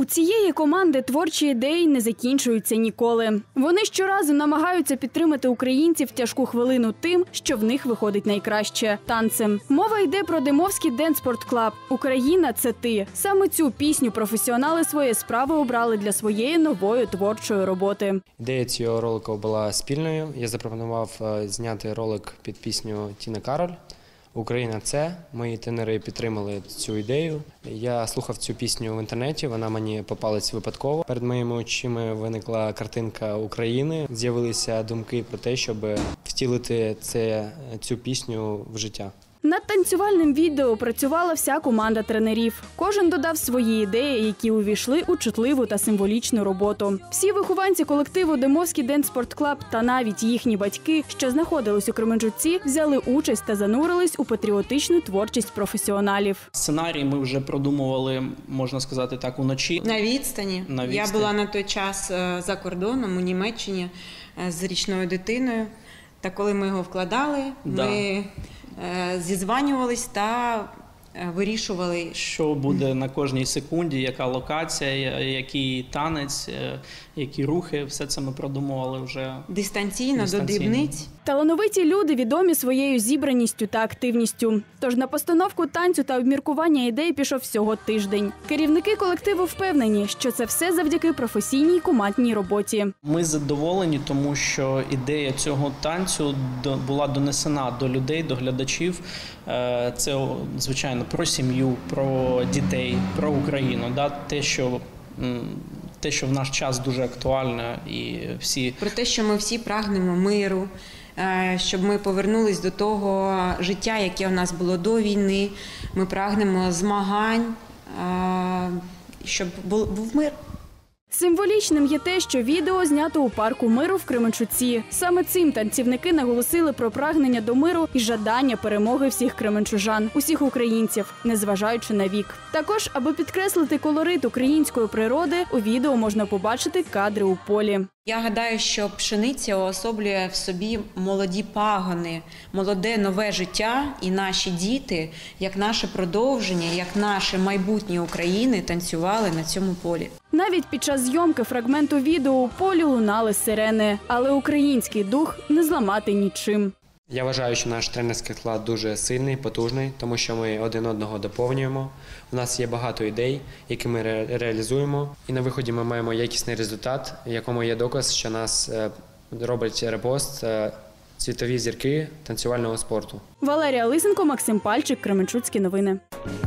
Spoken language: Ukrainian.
У цієї команди творчі ідеї не закінчуються ніколи. Вони щоразу намагаються підтримати українців в тяжку хвилину тим, що в них виходить найкраще – танцем. Мова йде про Димовський Денспорт-клаб «Україна – це ти». Саме цю пісню професіонали своєї справи обрали для своєї нової творчої роботи. Ідея цього ролику була спільною. Я запропонував зняти ролик під пісню Тіни Кароль «Україна – це». Мої тренери підтримали цю ідею. Я слухав цю пісню в інтернеті, вона мені попалась випадково. Перед моїми очима виникла картинка України. З'явилися думки про те, щоб втілити цю пісню в життя. Над танцювальним відео працювала вся команда тренерів. Кожен додав свої ідеї, які увійшли у чутливу та символічну роботу. Всі вихованці колективу «Димовський Денспорт-клаб» та навіть їхні батьки, що знаходились у Кременчуці, взяли участь та занурились у патріотичну творчість професіоналів. Сценарій ми вже продумували, можна сказати так, уночі. На відстані. Я була на той час за кордоном у Німеччині з річною дитиною. Та коли ми його вкладали, ми зізванювались та вирішували, що буде на кожній секунді, яка локація, який танець, які рухи. Все це ми продумували вже дистанційно. До дрібниць. Талановиті люди відомі своєю зібраністю та активністю. Тож на постановку танцю та обміркування ідей пішов всього тиждень. Керівники колективу впевнені, що це все завдяки професійній командній роботі. Ми задоволені, тому що ідея цього танцю була донесена до людей, до глядачів. Це, звичайно, про сім'ю, про дітей, про Україну. Те, що в наш час дуже актуально і всі... Про те, що ми всі прагнемо миру, щоб ми повернулись до того життя, яке у нас було до війни. Ми прагнемо змагань, щоб був мир. Символічним є те, що відео знято у парку миру в Кременчуці. Саме цим танцівники наголосили про прагнення до миру і жадання перемоги всіх кременчужан, усіх українців, незважаючи на вік. Також, аби підкреслити колорит української природи, у відео можна побачити кадри у полі. Я гадаю, що пшениця уособлює в собі молоді пагони, молоде нове життя, і наші діти, як наше продовження, як наше майбутнє України, танцювали на цьому полі. Навіть під час зйомки фрагменту відео у полі лунали сирени, але український дух не зламати нічим. Я вважаю, що наш тренерський склад дуже сильний, потужний, тому що ми один одного доповнюємо. У нас є багато ідей, які ми реалізуємо. І на виході ми маємо якісний результат, в якому є доказ, що нас роблять репост світові зірки танцювального спорту. Валерія Лисенко, Максим Пальчик, Кременчуцькі новини.